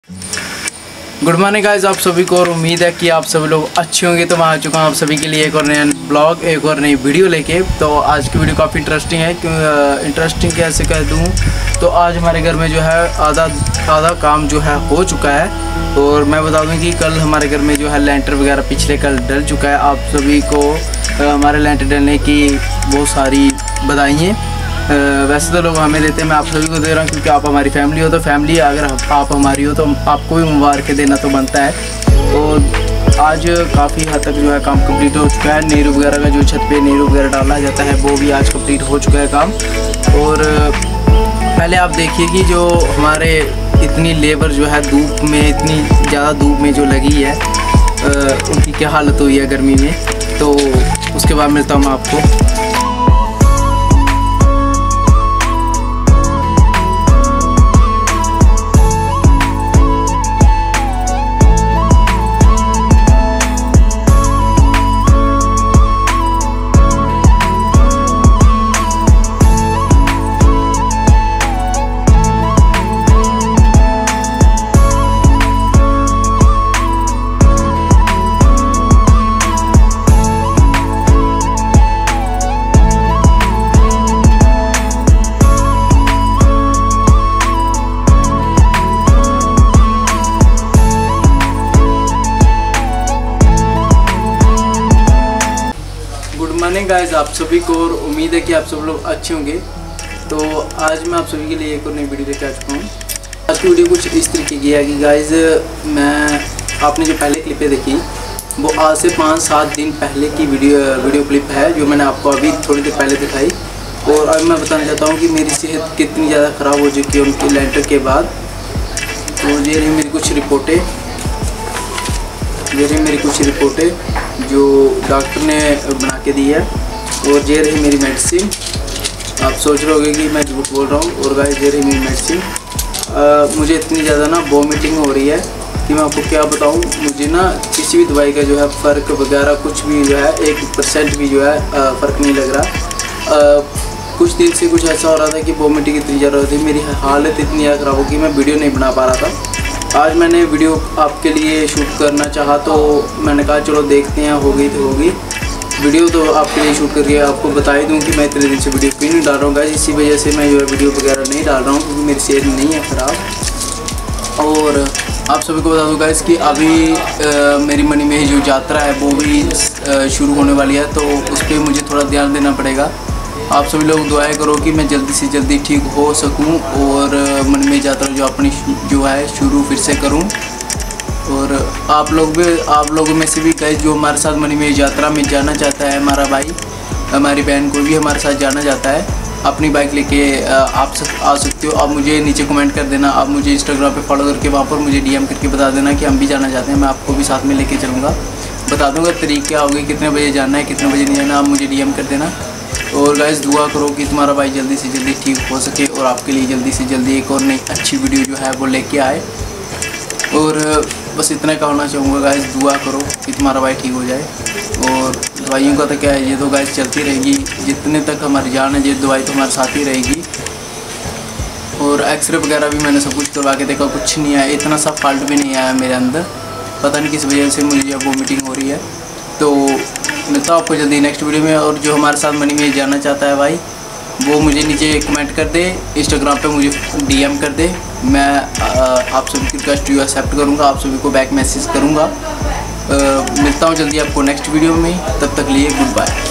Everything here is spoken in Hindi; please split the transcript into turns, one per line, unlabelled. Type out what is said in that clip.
गुड मॉर्निंग गाइस, आप सभी को, और उम्मीद है कि आप सभी लोग अच्छे होंगे। तो मैं आ चुका हूँ आप सभी के लिए एक और नया ब्लॉग, एक और नई वीडियो लेके। तो आज की वीडियो काफ़ी इंटरेस्टिंग है। क्यों इंटरेस्टिंग कैसे कह दूँ, तो आज हमारे घर में जो है आधा काम जो है हो चुका है। और मैं बता दूँ कि कल हमारे घर में जो है लेंटर वगैरह पिछले कल डल चुका है। आप सभी को हमारे लेंटर डलने की बहुत सारी बधाइयाँ। वैसे तो लोग हमें देते हैं, मैं आप सभी को दे रहा हूँ क्योंकि आप हमारी फैमिली हो। तो फैमिली अगर आप हमारी हो तो आपको भी मुबारक देना तो बनता है। और आज काफ़ी हद तक जो है काम कंप्लीट हो चुका है। नीरू वगैरह का जो छत पे नीरू वगैरह डाला जाता है वो भी आज कंप्लीट हो चुका है काम। और पहले आप देखिए कि जो हमारे इतनी लेबर जो है धूप में, इतनी ज़्यादा धूप में जो लगी है, उनकी क्या हालत हुई है गर्मी में। तो उसके बाद मिलता हूँ मैं आपको। गुड मॉर्निंग गाइस, आप सभी को, और उम्मीद है कि आप सब लोग अच्छे होंगे। तो आज मैं आप सभी के लिए एक और नई वीडियो लेके आ चुका हूँ। आज की वीडियो कुछ इस तरीके की है कि गाइस, आपने जो पहले क्लिपें देखी वो आज से 5-7 दिन पहले की वीडियो क्लिप है, जो मैंने आपको अभी थोड़ी देर पहले दिखाई। और अब मैं बताना चाहता हूँ कि मेरी सेहत कितनी ज़्यादा ख़राब हो चुकी है उनके लेंटर के बाद। तो ये रही मेरी कुछ रिपोर्टें, जो डॉक्टर ने बना के दी है। और ये रही मेरी मेडिसिन। आप सोच रहे होंगे कि मैं झूठ बोल रहा हूँ। और गाइस, ये रही मेरी मेडिसिन। मुझे इतनी ज़्यादा ना वॉमिटिंग हो रही है कि मैं आपको क्या बताऊँ। मुझे ना किसी भी दवाई का जो है फ़र्क वगैरह कुछ भी जो है 1% भी जो है फ़र्क नहीं लग रहा। कुछ दिन से कुछ ऐसा हो रहा था कि वॉमिटिंग इतनी ज़्यादा होती है, मेरी हालत इतनी ज़्यादा ख़राब हो गई, मैं वीडियो नहीं बना पा रहा था। आज मैंने वीडियो आपके लिए शूट करना चाहा, तो मैंने कहा चलो देखते हैं, हो गई तो होगी। वीडियो तो आपके लिए शूट करके आपको बता ही दूँ कि मैं इतने दिन से वीडियो क्यों नहीं डाल रहा हूँ गाइस। इसी वजह से मैं जो है वीडियो वगैरह नहीं डाल रहा हूँ, क्योंकि मेरी सेहत नहीं है ख़राब। और आप सभी को बता दूँ गाइस कि अभी मेरी मनी में जो यात्रा है वो भी शुरू होने वाली है। तो उस पर मुझे थोड़ा ध्यान देना पड़ेगा। आप सभी लोग दुआएं करो कि मैं जल्दी से जल्दी ठीक हो सकूं और मन में यात्रा जो अपनी जो है शुरू फिर से करूं। और आप लोगों में से भी कई जो हमारे साथ मनी में यात्रा में जाना चाहता है, हमारा भाई हमारी बहन को भी हमारे साथ जाना चाहता है, अपनी बाइक लेके आप आ सकते हो। आप मुझे नीचे कमेंट कर देना, आप मुझे इंस्टाग्राम पे फॉलो करके वहाँ पर मुझे DM करके बता देना कि हम भी जाना चाहते हैं। मैं आपको भी साथ में लेके चलूँगा, बता दूँगा तारीख क्या होगी, कितने बजे जाना है, कितने बजे नहीं जाना, आप मुझे DM कर देना। और गाइस, दुआ करो कि तुम्हारा भाई जल्दी से जल्दी ठीक हो सके और आपके लिए जल्दी से जल्दी एक और नई अच्छी वीडियो जो है वो लेके आए। और बस इतना कहना चाहूँगा गाइस, दुआ करो कि तुम्हारा भाई ठीक हो जाए। और दवाइयों का तो क्या है, ये तो गाइस चलती रहेगी जितने तक हमारी जान है, ये दवाई तो हमारे साथ ही रहेगी। और एक्सरे वगैरह भी मैंने सब कुछ करवा के देखा, कुछ नहीं आया, इतना सा फॉल्ट भी नहीं आया मेरे अंदर। पता नहीं किस वजह से मुझे वॉमिटिंग हो रही है। तो मिलता हूँ आपको जल्दी नेक्स्ट वीडियो में। और जो हमारे साथ मनी में जाना चाहता है भाई, वो मुझे नीचे कमेंट कर दे, इंस्टाग्राम पे मुझे DM कर दे। मैं आप सभी की रिक्वेस्ट जो एक्सेप्ट करूँगा, आप सभी को बैक मैसेज करूँगा। मिलता हूँ जल्दी आपको नेक्स्ट वीडियो में, तब तक लिए गुड बाय।